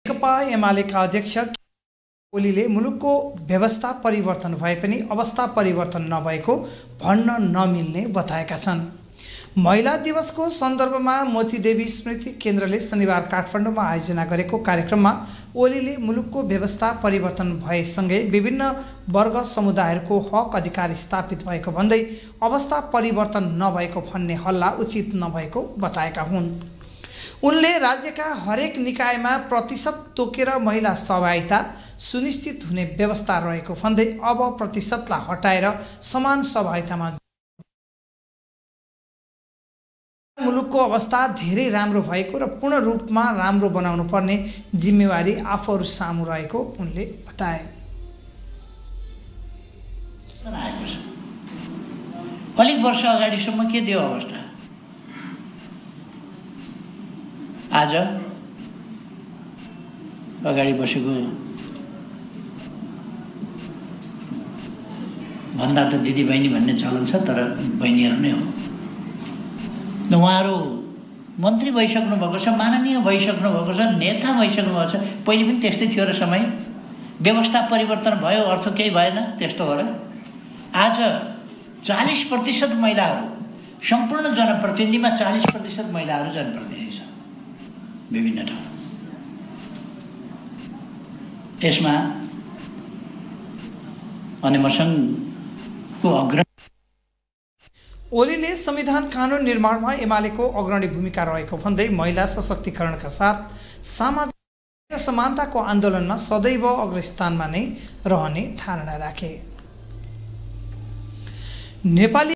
नेकपा एमालेका अध्यक्ष ओलीले मुलुकको व्यवस्था परिवर्तन भए पनि अवस्था परिवर्तन नभएको भन्न नमिल्ने बताएका छन्। महिला दिवसको सन्दर्भमा मोतीदेवी स्मृति केन्द्रले शनिबार काठमाडौँमा आयोजना गरेको कार्यक्रममा ओलीले मुलुकको व्यवस्था परिवर्तन भएसँगै विभिन्न वर्ग समुदायहरूको हक अधिकार स्थापित भएको भन्दै अवस्था परिवर्तन नभएको भन्ने हल्ला उचित नभएको बताएका हुन्। उनले राज्यका हरेक निकायमा प्रतिशत तोकेर महिला सहभागिता सुनिश्चित हुने व्यवस्था रहेको भन्दै अब प्रतिशतलाई हटाएर समान सहभागितामा मुलुकको अवस्था धेरै राम्रो भएको र पूर्ण रूपमा राम्रो बनाउनु पर्ने जिम्मेवारी आफूहरू सामु रहेको उनले बताए। अलिक वर्ष अगाडिसम्म के थियो अवस्था, आज अगाडि बसेको भन्दा त दिदीबहिनी भन्ने चलन छ, तर बहिनीहरू नै हो। उहाँहरू मन्त्री भइसक्नु भएको छ, माननीय भइसक्नु भएको छ, नेता भइसक्नु भएको छ। पहिले पनि त्यस्तै थियो र समय व्यवस्था परिवर्तन भयो, अर्थ केही भएन, त्यस्तो हो र। आज 40% महिलाहरू, सम्पूर्ण जनप्रतिनिधिमा 40% महिलाहरू जनप्रतिनिधि छ विभिन्न ठाउँ। यसमा अनेमसङको अग्रणी ओलीले संविधान कानुन निर्माणमा एमालेको अग्रणी भूमिका रहेको भन्दै महिला सशक्तिकरणका साथ सामाजिक समानताको आन्दोलनमा सदैव अग्रस्थानमा नै रहने धारणा राखे। नेपाली